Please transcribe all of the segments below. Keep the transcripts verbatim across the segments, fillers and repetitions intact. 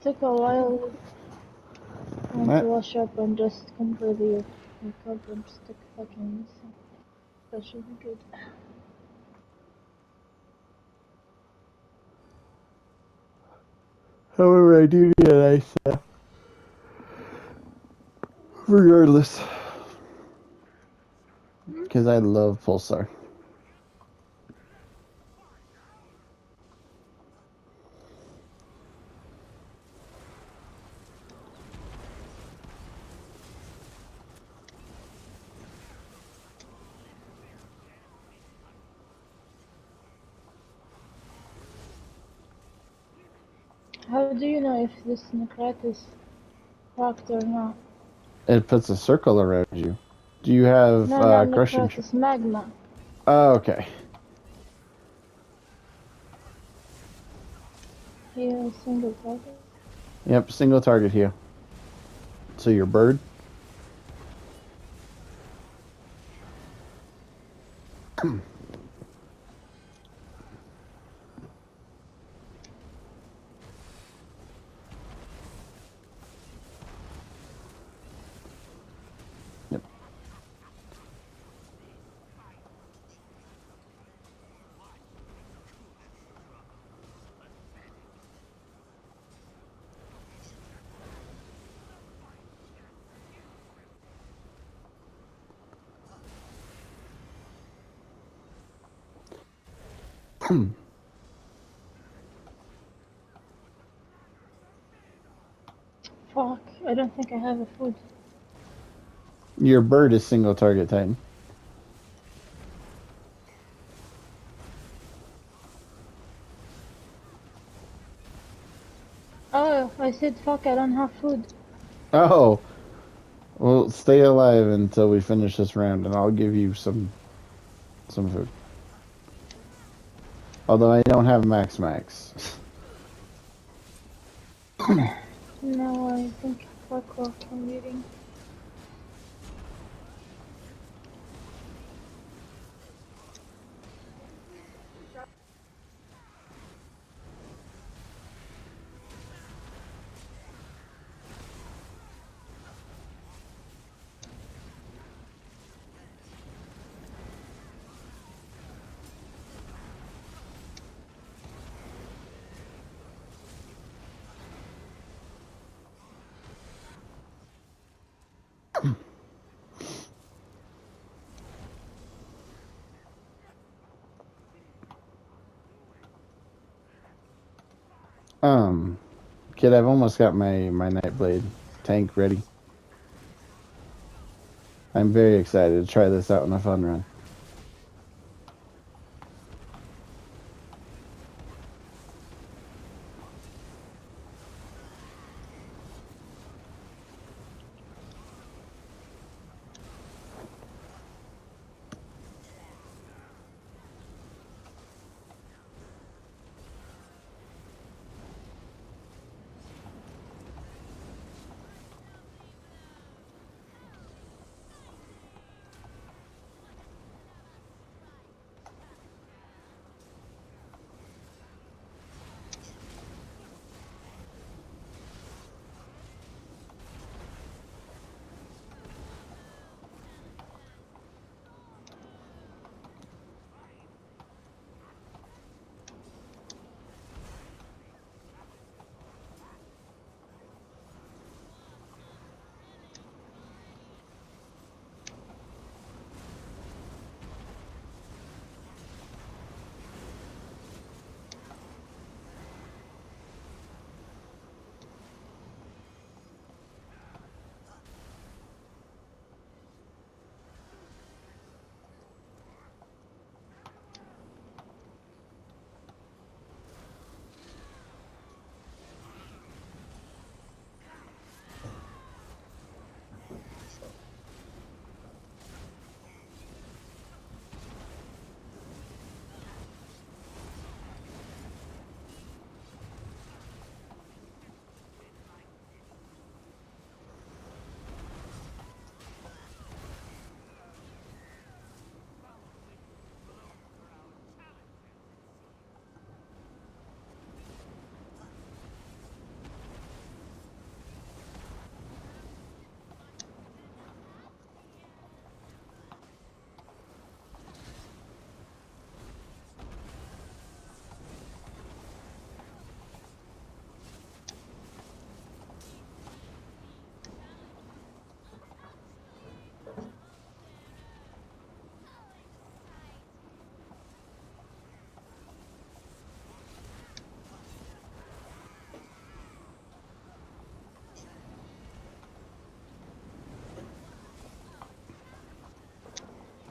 took a while um, to What? wash up and just completely wake up and just took fucking missing. That should be good. However, I do need a nice uh, regardless. Because I love Pulsar. How do you know if this Necrat is cracked or not? It puts a circle around you. Do you have No, uh, not crushing? Necrat, it's magma. Oh, okay. Here, single target. Yep, single target here. So your bird. Yep. Fuck, I don't think I have a food. Your bird is single target Titan. Oh, I said fuck, I don't have food. Oh. Well, stay alive until we finish this round, and I'll give you some some food. Although I don't have max max. No, I think fuck off, I'm eating. Um, kid, I've almost got my my Nightblade tank ready. I'm very excited to try this out in a fun run.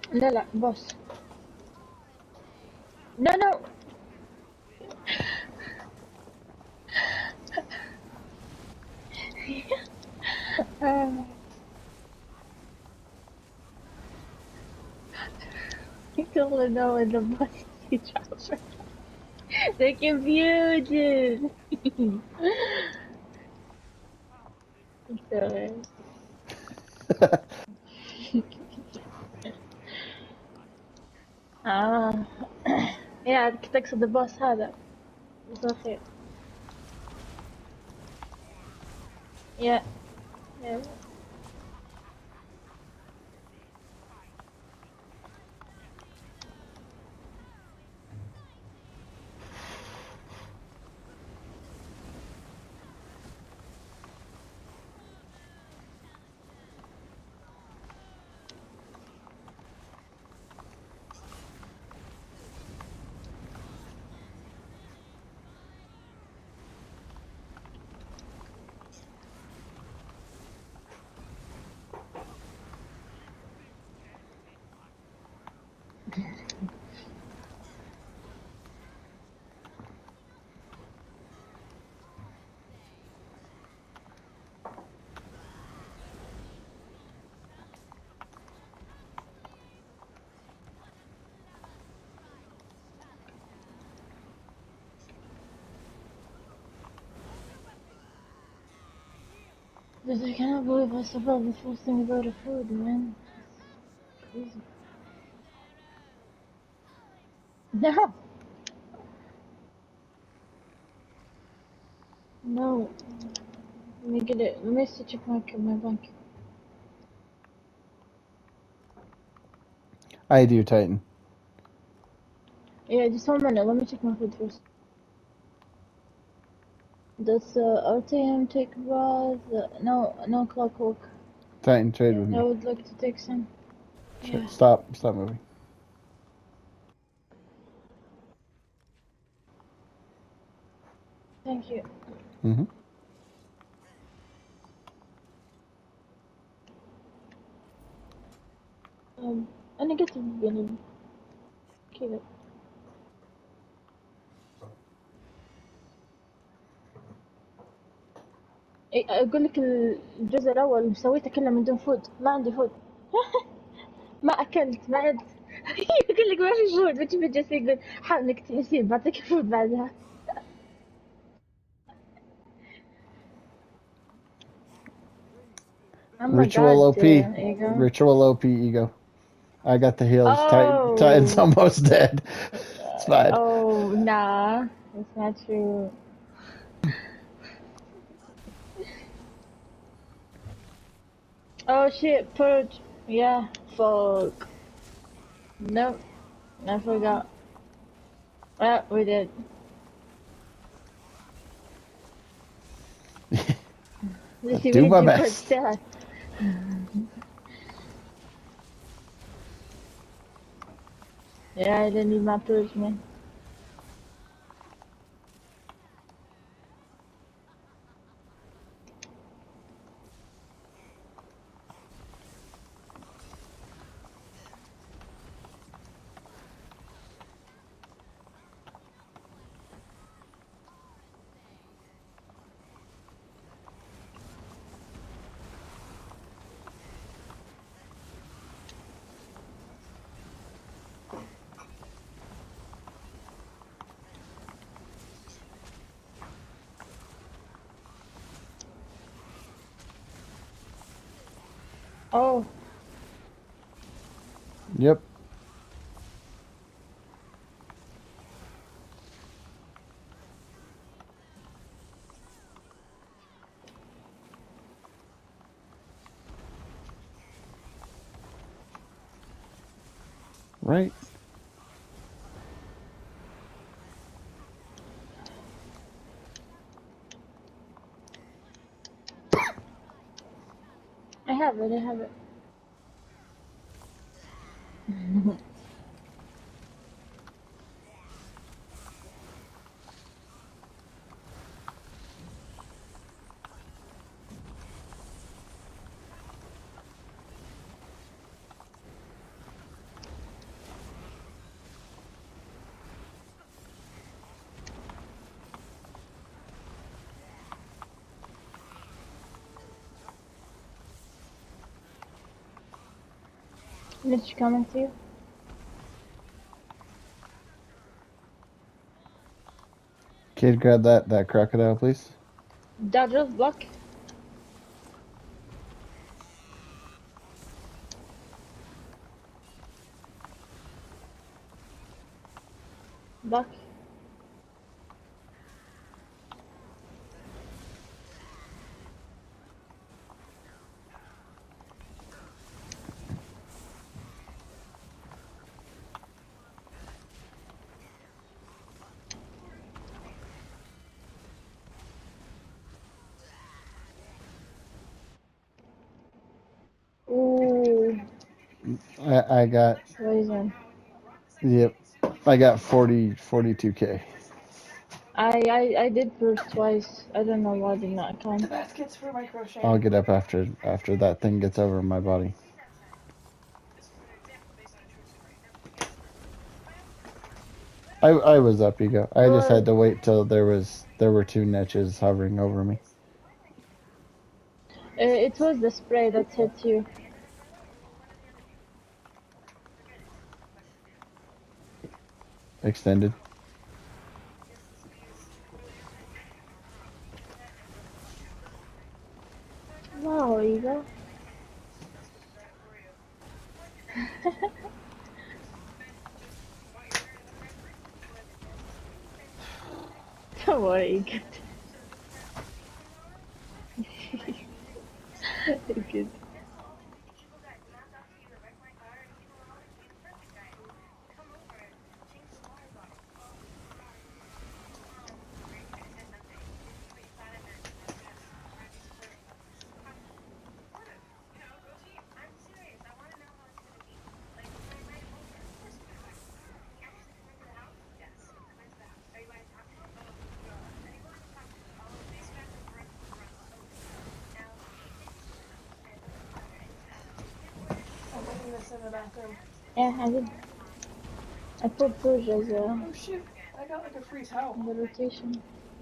لا لا بوس. No no. Uh, you don't know when the boss you transfer. They're confused. So, آه يا كنت أقصد الباص هذا بس أخير. يا يا But I cannot believe I survived the first thing without a food, man. It's crazy. No! No. Let me get it. Let me see check my, my bank. I do, Titan. Yeah, just one minute. Let me check my food first. That's uh, R T M take bath. Uh, no, no clockwork. Titan, trade with I me. would like to take some. Tra- Yeah. Stop. Stop moving. Thank you. Mm-hmm. Um, أنا قلت بين كذا. إيه، أقول لك الجزء الأول سويته كله من دون فود، ما عندي فود. ما أكلت ما عد. يقول لك ما في فود، بتشوف جالس يقول حاول إنك تنسين بعطيك فود بعدها. Oh my Ritual god, O P. uh, ego. Ritual O P ego. I got the heals. Titan, Titan's Oh. almost dead. It's fine. Oh, nah. That's not true. Oh shit, purge. Yeah, fuck. Nope, I forgot. Ah, we did. Let's see, we Do need my to purge best. still. Yeah, I didn't need my purge, man. Oh, Yep. Right. I have it, I have it. Mitch coming to you. Kid, grab that that crocodile, please. Dodgers block. Block. Ooh, I I got poison. yep. I got forty forty-two K. I, I I did first twice. I don't know why I did not The count. baskets for my crochet. I'll get up after after that thing gets over my body. I I was up, Ego. I just had to wait till there was there were two niches hovering over me. Uh, it was the spray that hit you. Extended. Wow, Eva. Don't worry, good. Good. I'm putting this in the bathroom. Yeah, I did. I put Purge as a Oh shoot! I got like a free towel. the rotation.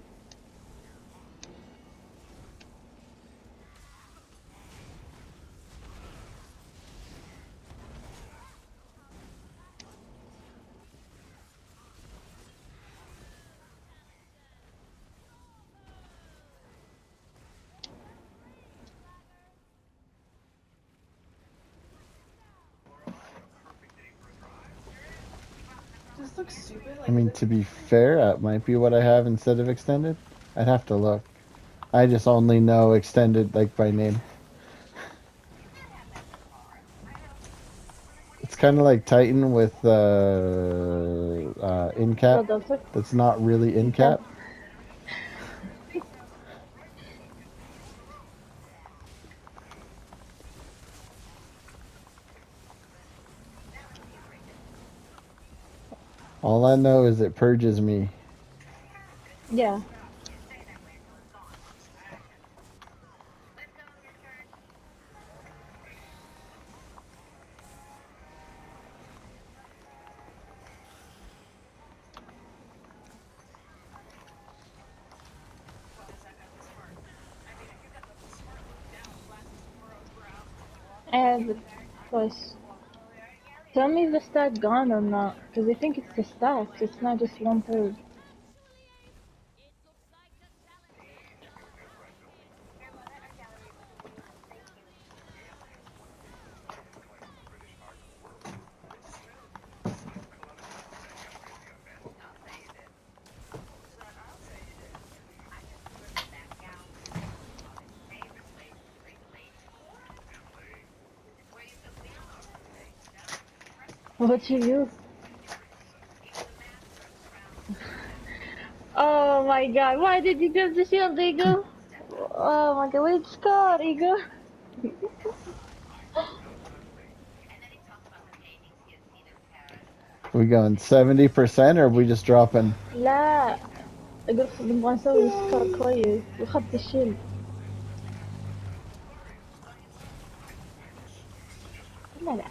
This looks stupid. Like, I mean, to be fair, that might be what I have instead of extended. I'd have to look. I just only know extended like by name. It's kind of like Titan with uh, uh, in Well, cap. doctor. That's not really in cap. All I know is it purges me. Yeah. I have it twice. Tell me if the stat gone or not, because I think it's the stats. It's not just one third. What you use? Oh my god, why did you grab the shield, Eagle? Oh my god, wait, Scott, Eagle. We going seventy percent or are we just dropping? لا اقول نبغى نسوي سكور كويس وخدت الشيلد. لا لا.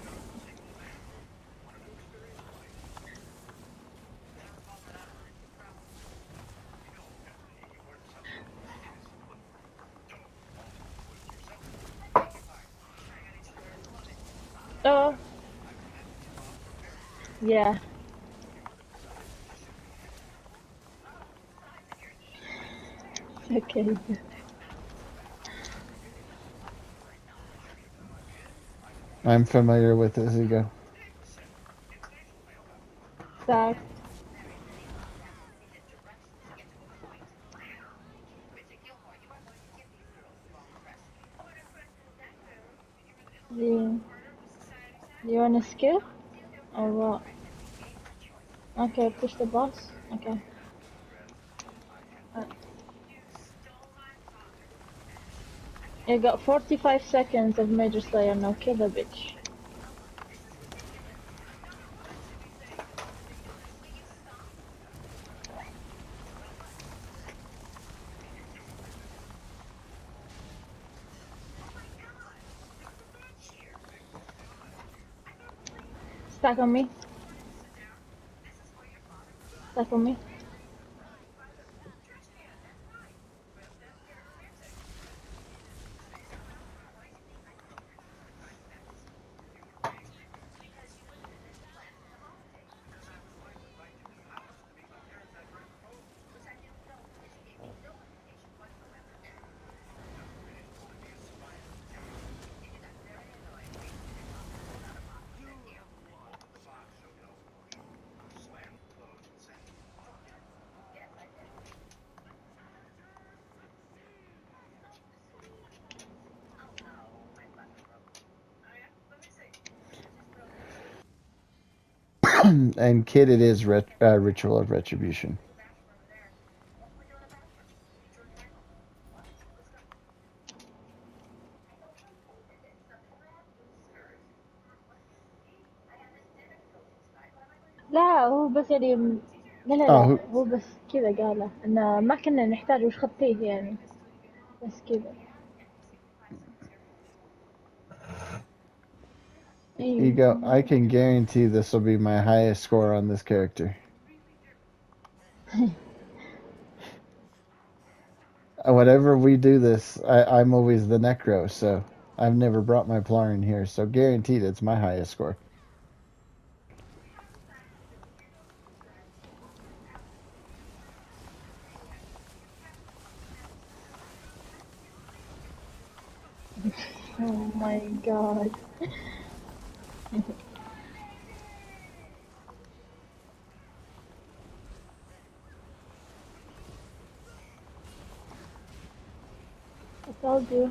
Oh, Yeah. Okay. I'm familiar with this. You go. Stack. Do you want to skip or what? Okay, push the boss. Okay. Uh, You got forty-five seconds of Major Slayer now. Kill the bitch. Stack on me. Stack on me. And kid, it is ret- uh, Ritual of Retribution. لا هو بس يعني لا لا Oh, لا who, هو بس كذا قاله إنه ما كنا نحتاج وش خطيه يعني بس كذا. Ego, أيوه. I can guarantee this will be my highest score on this character. Whatever we do this, I, I'm always the Necro, so I've never brought my Plar in here, so guaranteed it's my highest score. Oh my god. I told you.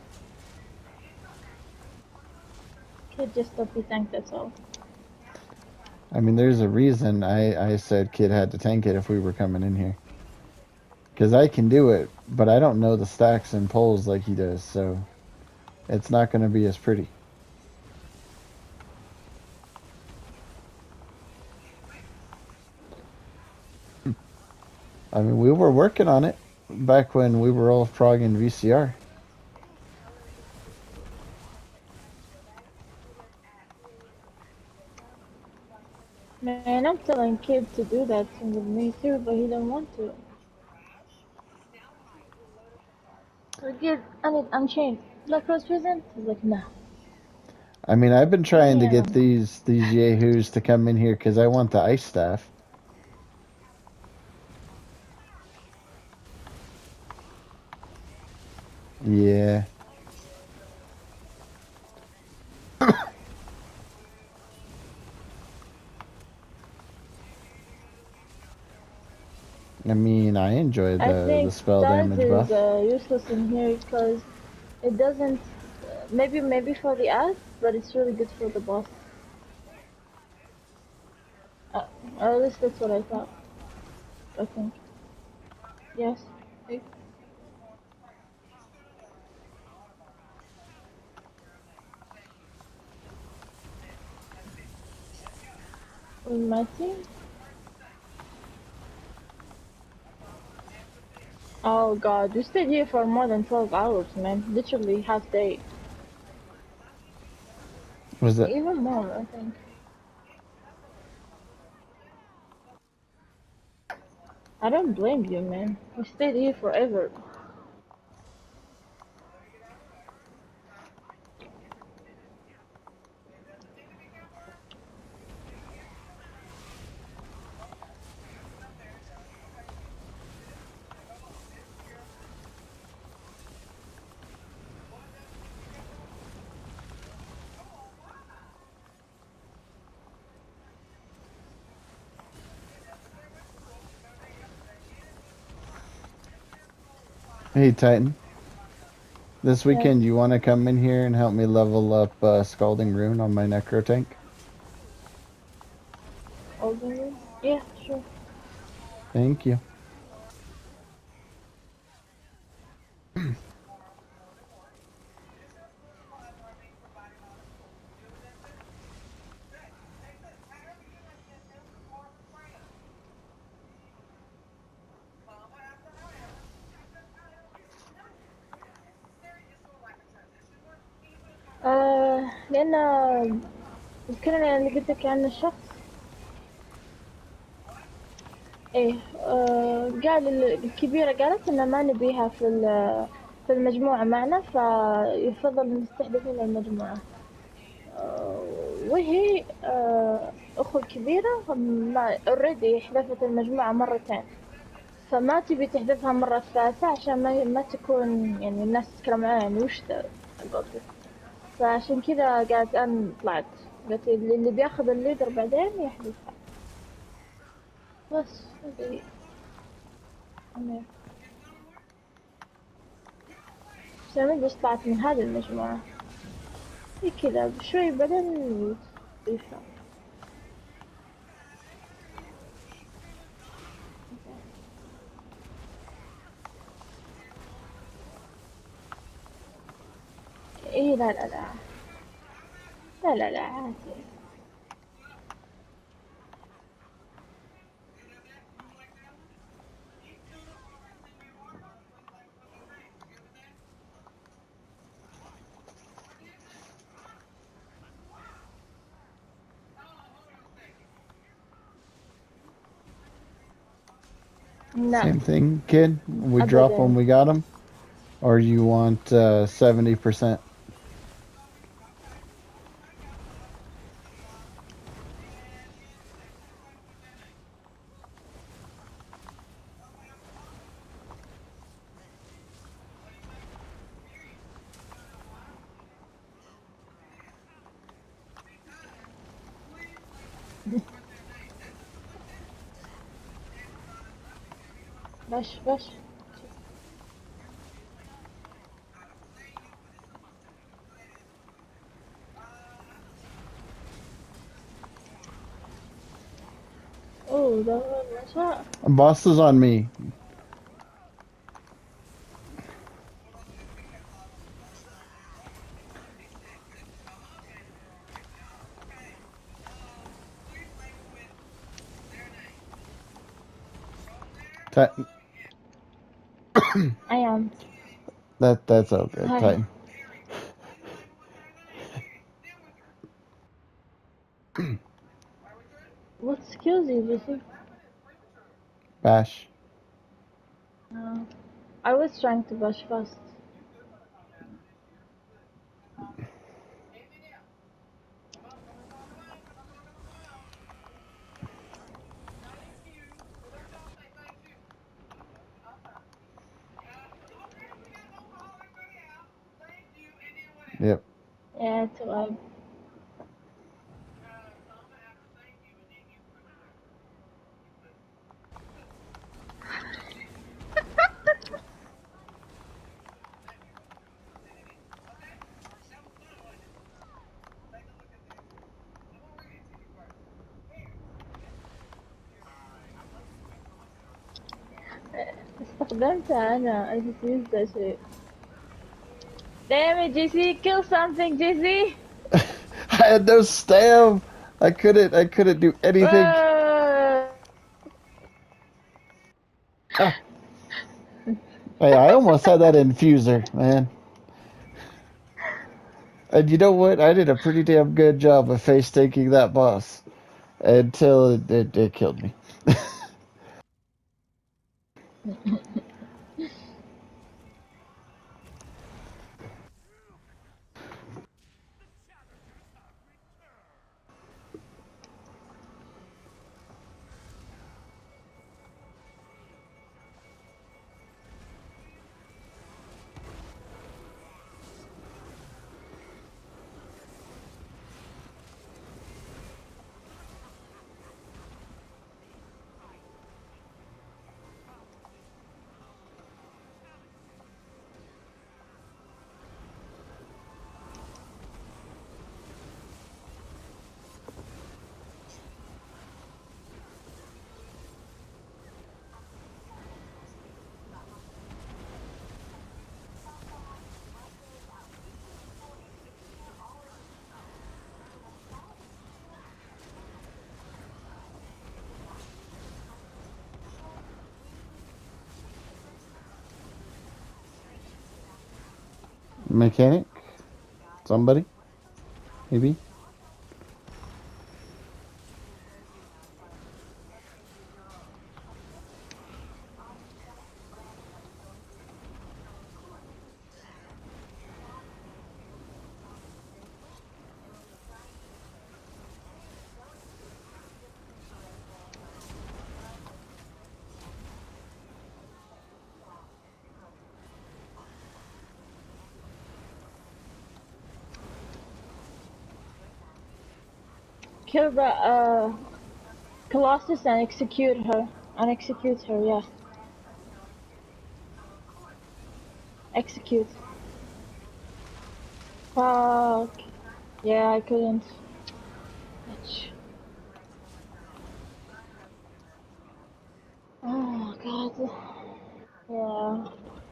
Kid just thought we tanked, that's all. I mean, there's a reason I, I said kid had to tank it if we were coming in here. Because I can do it, but I don't know the stacks and pulls like he does, so it's not going to be as pretty. I mean, we were working on it back when we were all frogging V C R. Man, I'm telling Kid to do that with me too, but he don't want to. So Kid, I need Unchained. Black Rose Prison? He's like, nah. I mean, I've been trying to get Damn. these these yahoos to come in here because I want the ice staff. Yeah. I mean, I enjoy I the the think spell Stars damage is buff. uh, useless in here because it doesn't. Uh, maybe maybe for the ads, but it's really good for the boss. Uh, or at least that's what I thought. I think. Yes. Hey. With my team. Oh god, we stayed here for more than twelve hours, man. Literally half day. Was it? Even more, I think. I don't blame you, man. We stayed here forever. Hey, Titan. This Yes. weekend, you want to come in here and help me level up uh, Scalding Rune on my Necro tank? Over. Yeah, sure. Thank you. آه لأن ذكرنا اللي قلت لك عن الشخص. ايه آه قال ال- الكبيرة قالت ان ما نبيها في ال- في المجموعة معنا، فيفضل نستحدثين المجموعة. آه وهي آه أخو الكبيرة ما اوريدي حذفت المجموعة مرتين، فما تبي تحذفها مرة ثالثة عشان ما ما تكون يعني الناس تتكلم عنها يعني وش ذا قصدي. فعشان كذا قالت أنا طلعت، قالت اللي اللي بياخذ الليدر بعدين يحذفها بس. هذه أنا بس أنا مدري إيش طلعت من هذه المجموعة. هي كذا بشوي بعدين يفهم. إيه لا لا لا لا لا لا عادي. لا Same thing, kid. We drop when أبدا. we got them, or you want uh, seventy percent? باش باش. أوه ده ما شاء. Boss is on me. Titan. I am. That that's okay, Hi. Titan. What skills did you see? Bash. Uh, I was trying to bash fast. Yep. Yeah, to uh, استخدمتها أنا. I just used that shit. Damn it, J C! Kill something, J C! I had no stab. I couldn't. I couldn't do anything. Uh, Ah. Hey, I almost had that infuser, man. And you know what? I did a pretty damn good job of face taking that boss until it, it, it killed me. Mechanic? Somebody? Maybe? Kill the uh, Colossus and execute her. And execute her, yeah. Execute. Fuck. Yeah, I couldn't. Bitch. Oh god. Yeah.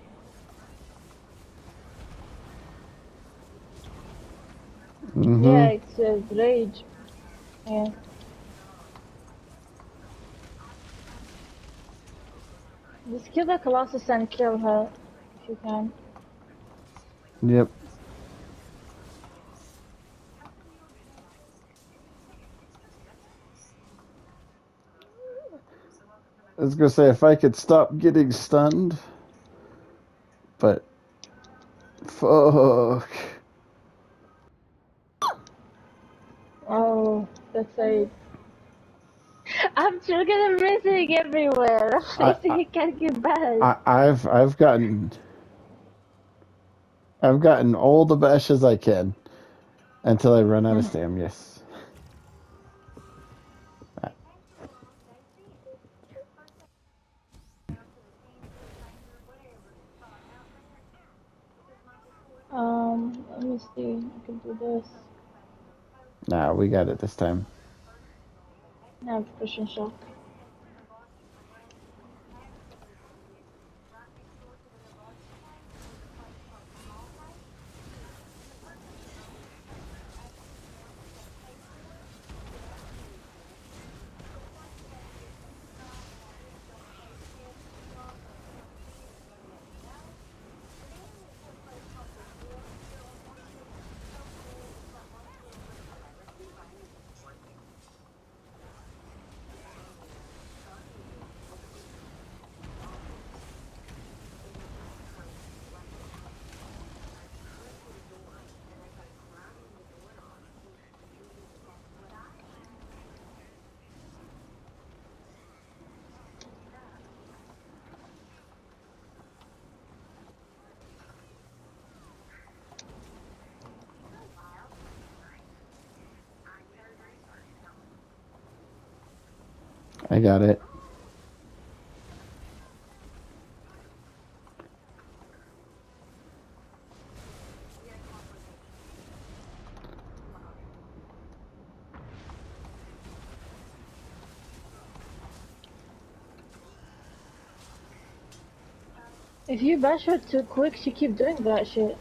Mm-hmm. Yeah, it's uh, rage. Yeah. Just kill the Colossus and kill her if you can. Yep. I was gonna say if I could stop getting stunned, but fuck. Oh, that's right. I'm just gonna missing everywhere. I, I think I you can't get back. I I've I've gotten I've gotten all the bash as I can until I run out of stam. Yes. Um, let me see. I can do this. Nah, we got it this time. Now push and shock. I got it. If you bash her too quick, she keep doing that shit.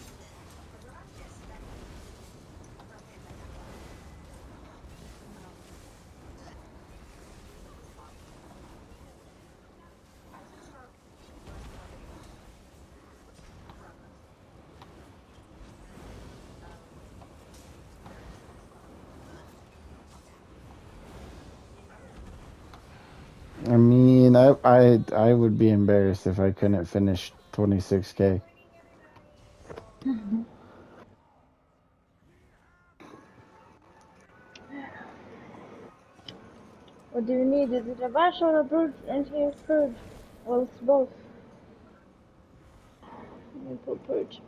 I mean, I I I would be embarrassed if I couldn't finish twenty-six K. What do you need? Is it a bash or a bird? Engineer purge? Well, it's both. Let me put purge.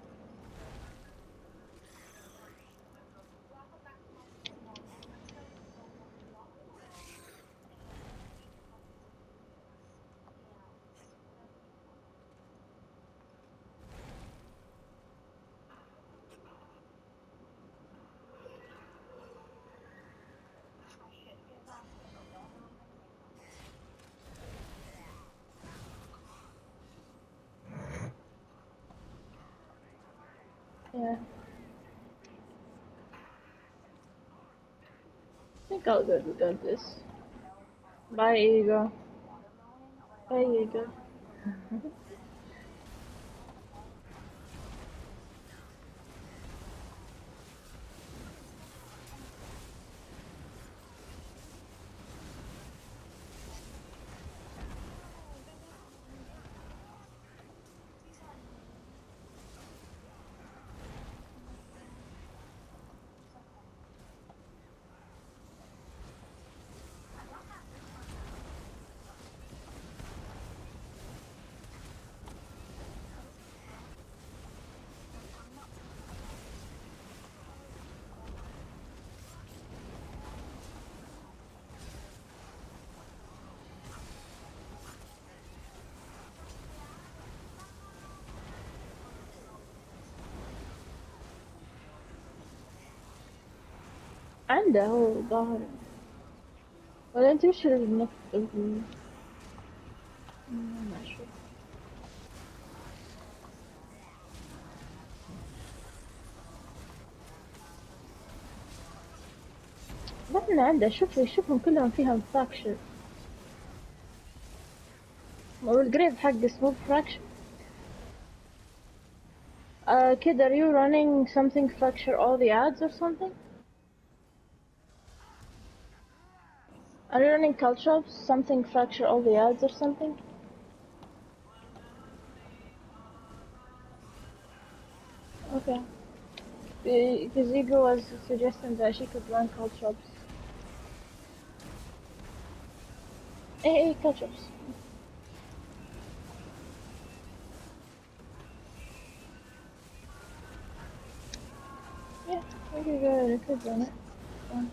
Yeah. I think I'll go do this. Bye, Ego. Bye, Ego. عنده هو ظاهر. ولا انت وش النقطة؟ ما اشوف. ما عنده. شوفي شوفهم كلهم فيهم فراكشر. والجريد حق اسمه فراكشر. Uh, kid, are you running something fracture all the ads or something? Are you running culture something fracture all the ads or something? Okay. Because Igor was suggesting that she could run culture. Hey, hey, culture. Yeah, we could go we could run it. Fine.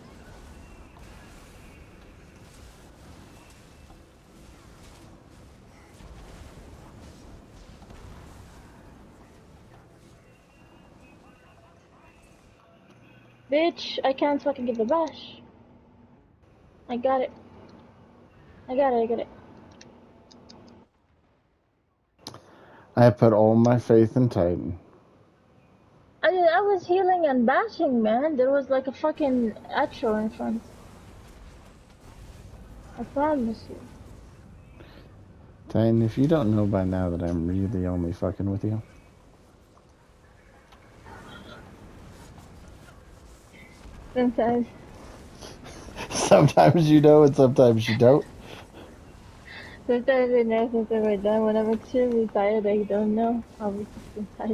Bitch, I can't fucking give a bash. I got it. I got it, I got it. I put all my faith in Titan. I I was healing and bashing, man. There was like a fucking Atro in front. I promise you. Titan, if you don't know by now that I'm really only fucking with you. Sometimes. Sometimes you know and sometimes you don't. Sometimes I know, sometimes I don't. When I'm extremely tired, I don't know. I'll be fucking tired.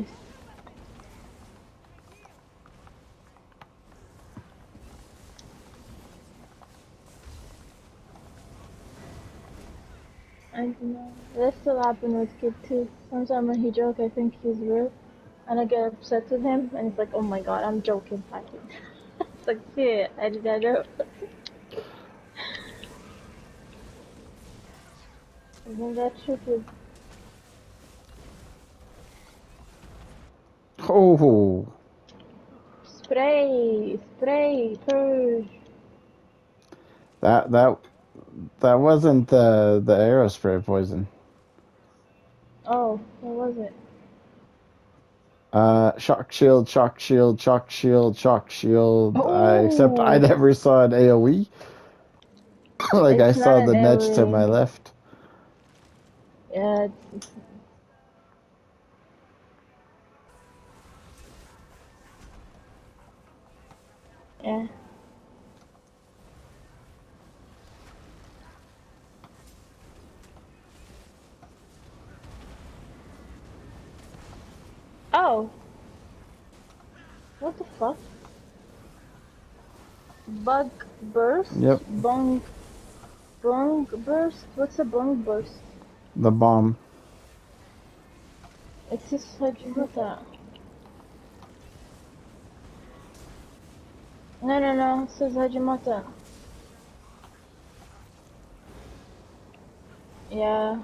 I don't know. That still happen with Kid too. Sometimes when he joke, I think he's real. And I get upset with him, and it's like, oh my god, I'm joking, fucking. It's like, yeah, I did not know. Isn't that true, kid? Oh, Spray, spray, purge. that that that wasn't the the aerospray poison. Oh, what was it? Uh, shock shield, shock shield, shock shield, shock shield. I except I Oh, never saw an AoE. Like I it's not saw an the Nedge to my AoE. left. Yeah, it's, it's yeah. Oh, what the fuck? Bug burst? Yep, Bong, bong burst? What's a bong burst? the bomb. It's just like, what the? No, no, no, it says Hajimata. Yeah.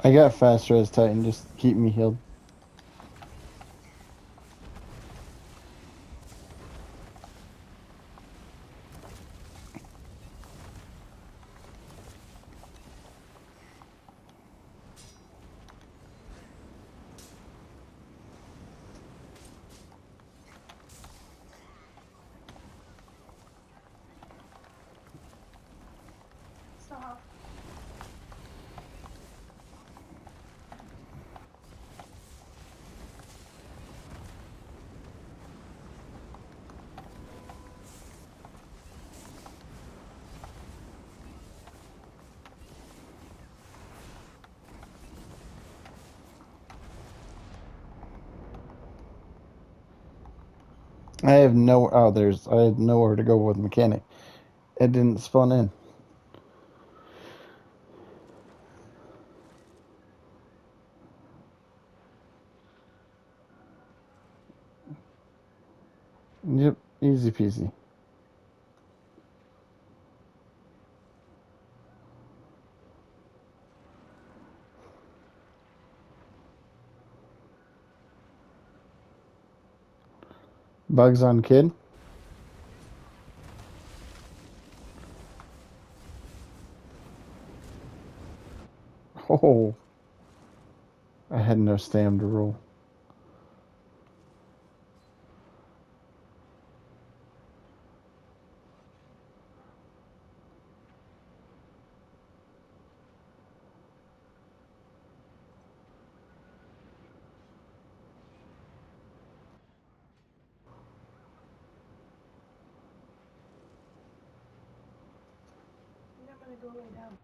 I got fast res Titan, just keep me healed. Stop. I have no. Oh, there's. I had nowhere to go with mechanic. It didn't spawn in. Yep, easy peasy. Bugs on kid. Oh, I had no stam to roll. I think I'm gonna go lay down.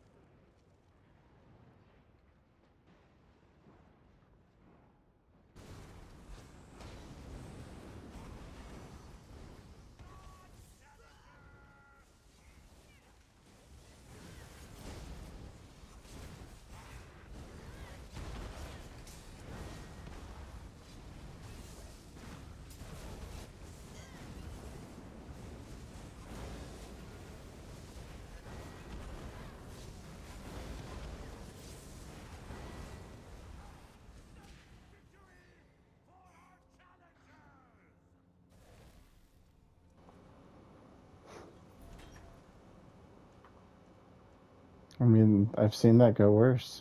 I mean, I've seen that go worse.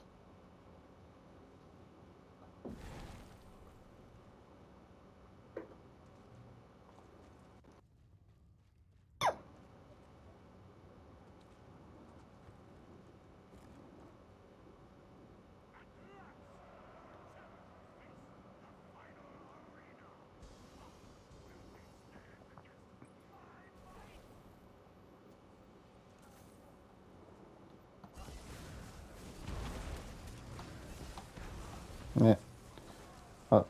Yeah. Oh,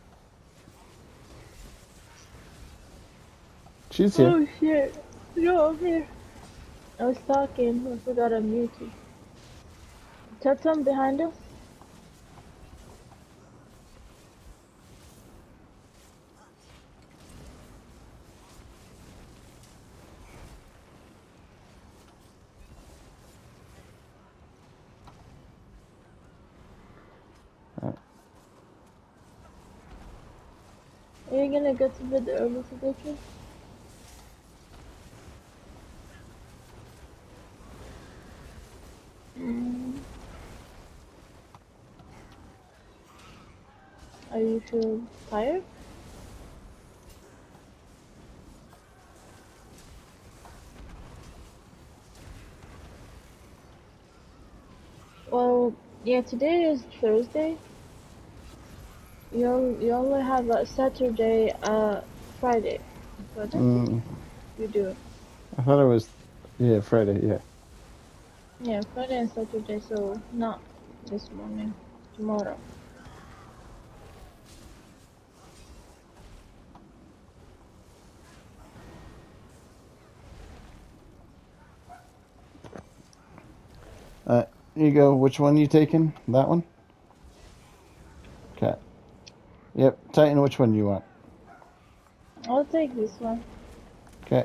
she's here. Oh shit. No, I'm here. I was talking. I forgot I'm muted. Totem behind us? Uh, Are you gonna go to bed early today, kid? Mm. Are you too tired? Well, yeah, today is Thursday. You on- you only have a Saturday, uh, Friday. So I don't think mm, you do. I thought it was. Yeah, Friday. Yeah. Yeah, Friday and Saturday, so not this morning. Tomorrow. Uh, here you go. Which one you taking? That one? Okay. Yep. Titan, which one you want? I'll take this one. Okay.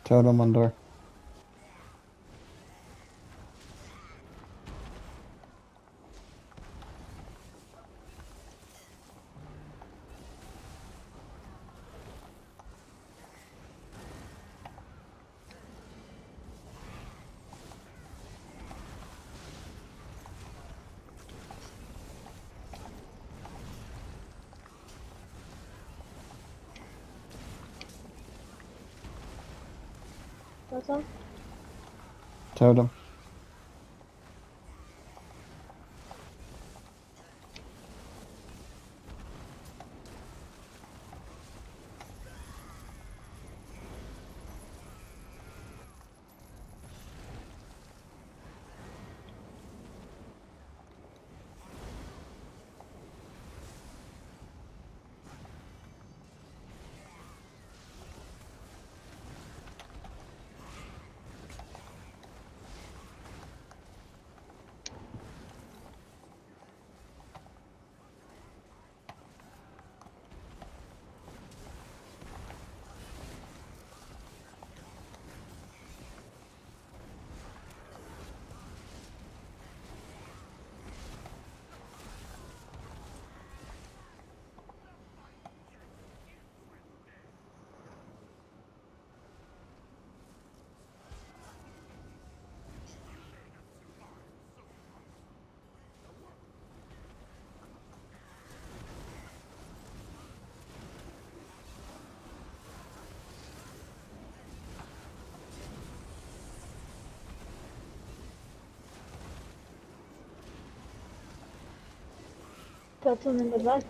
Totem on door. Totem. Totem. Totem in the back.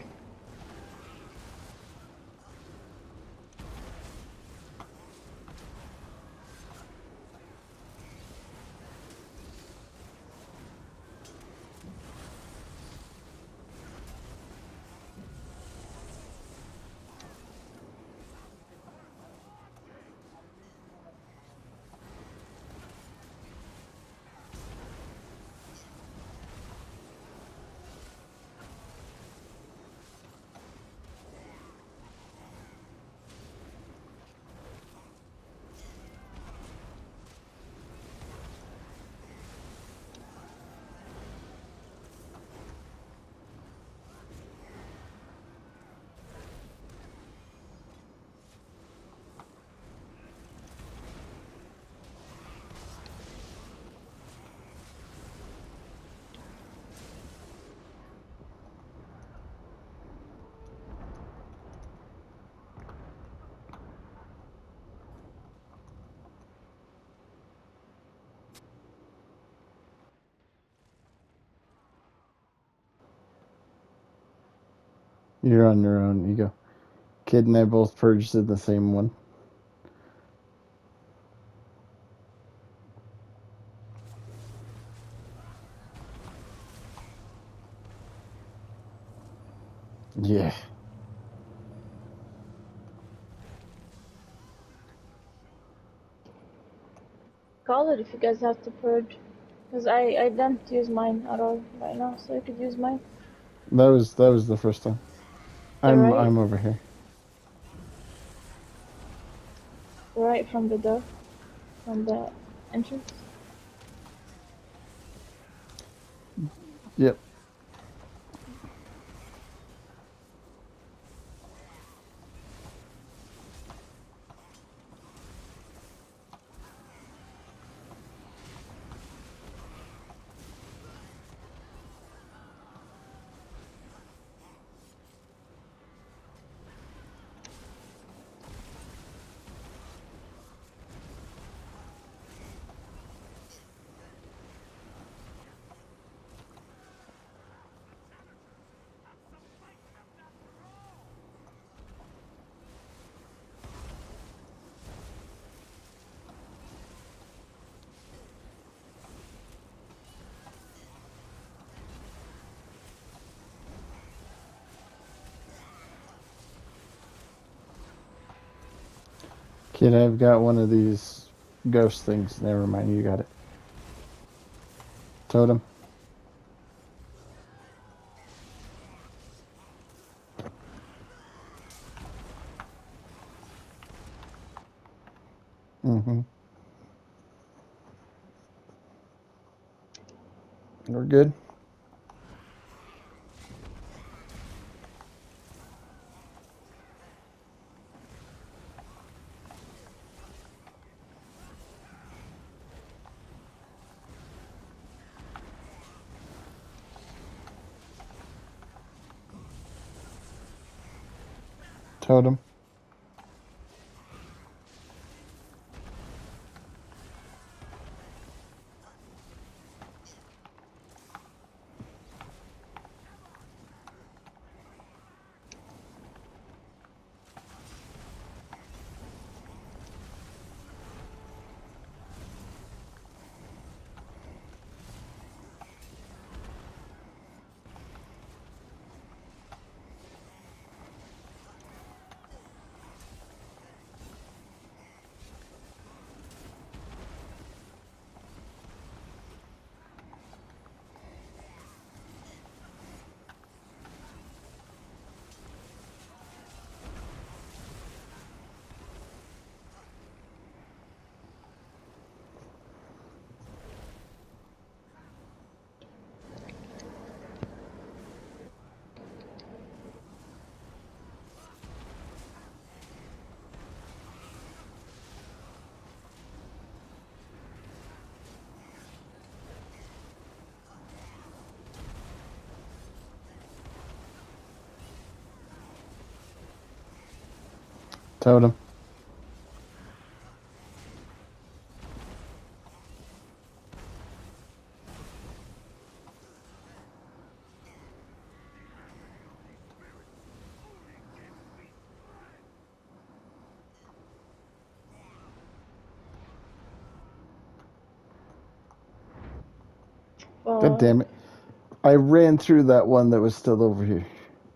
You're on your own. You go. Kid and I both purged in the same one. Yeah. Call it if you guys have to purge. Because I, I don't use mine at all right now, so you could use mine. That was that was the first time. I'm right. I'm over here. Right from the door. From the entrance. Yep. Kid, I've got one of these ghost things. Never mind, you got it. Totem. Mm-hmm. We're good. Totem. Totem. God Uh, damn it. I ran through that one that was still over here.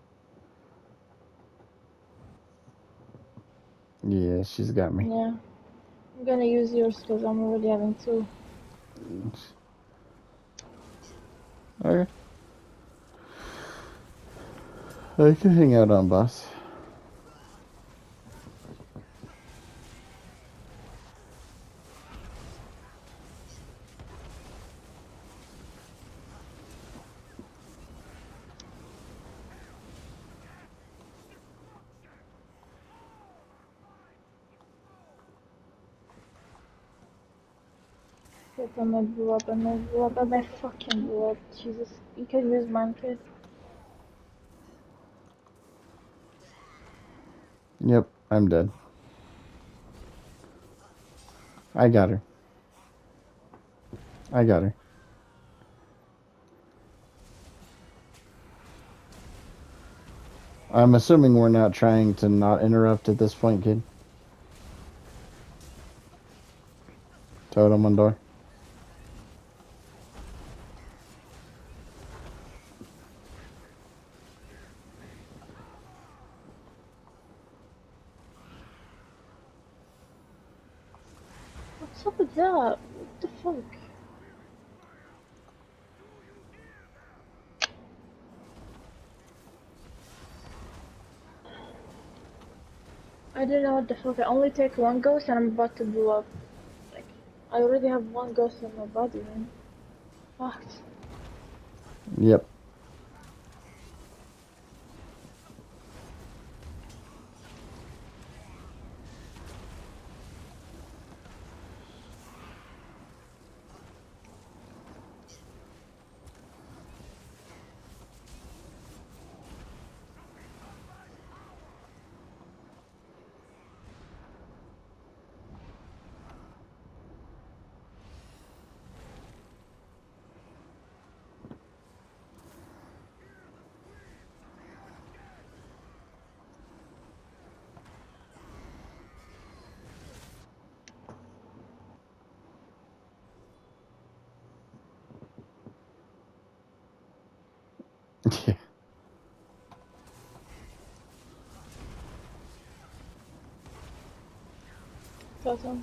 Yeah, she's got me. yeah. I'm gonna use yours because I'm already having two. Okay. I can hang out on boss. Shit, I might blow up, I might blow up, I might fucking blow up. Jesus, you can use mine, kid. Yep, I'm dead. I got her. I got her. I'm assuming we're not trying to not interrupt at this point, kid. Totem on door. What's up with that? What the fuck? I don't know what the fuck. I only take one ghost and I'm about to blow up. Like, I already have one ghost in my body, man. Fuck. Yep. Yeah. Totem.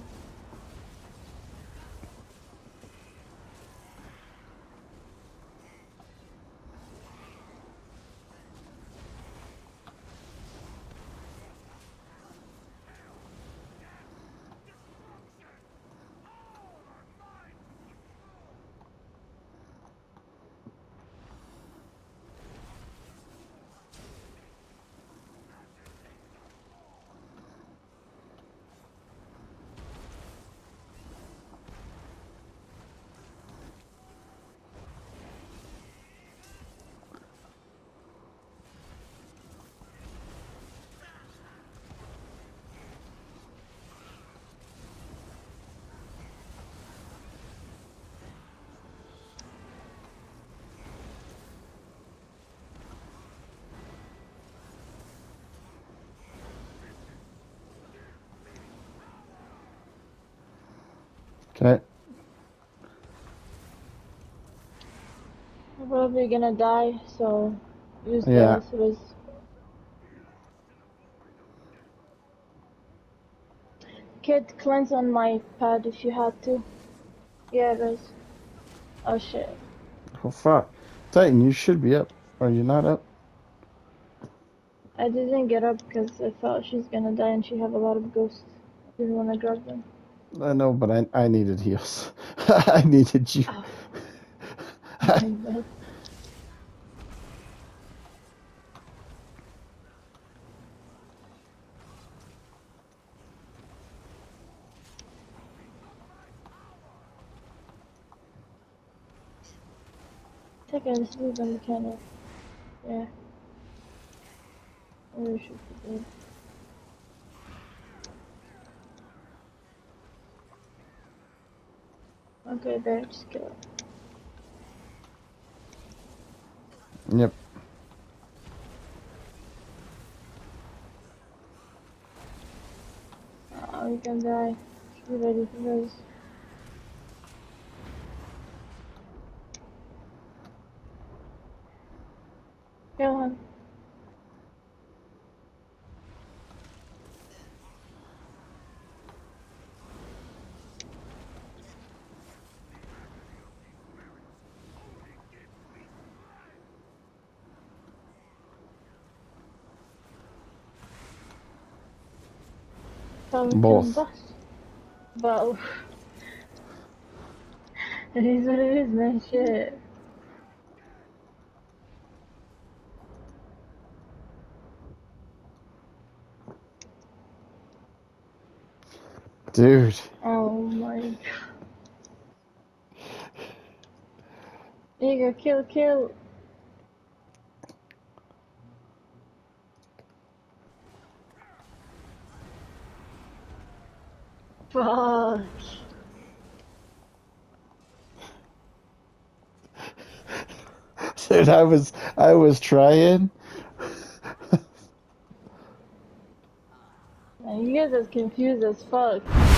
Okay. I'm probably gonna die, so use Yeah. the Suez. Kid, cleanse on my pad if you had to. Yeah, guys. Oh shit. Oh fuck. Titan, you should be up. Are you not up? I didn't get up because I thought she's gonna die and she have a lot of ghosts. I didn't wanna grab them. I know, but I I needed heals. I needed you. Oh, my bad. Take a sleep on the mechanic. Yeah. Or should be dead. Okay, there, just kill it. Yep. Oh, we can die. Be ready for this. Kill him. Probably Both. killing us. But oof. It is what it is, man. Shit. Dude. Oh my god. Eager, kill, kill. Fuck. Dude, I was I was trying. Man, you guys are confused as fuck.